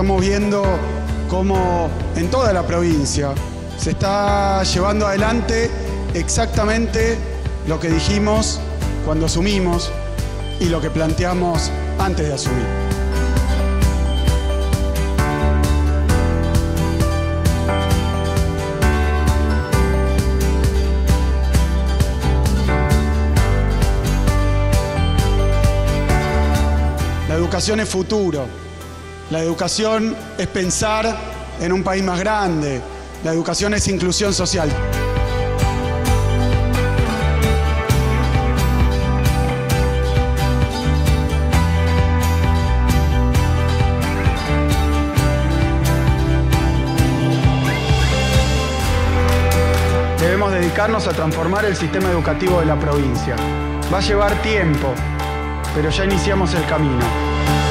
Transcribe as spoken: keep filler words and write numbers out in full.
estamos viendo cómo en toda la provincia se está llevando adelante exactamente lo que dijimos cuando asumimos y lo que planteamos antes de asumir. La educación es futuro. La educación es pensar en un país más grande. La educación es inclusión social. Debemos dedicarnos a transformar el sistema educativo de la provincia. Va a llevar tiempo, pero ya iniciamos el camino.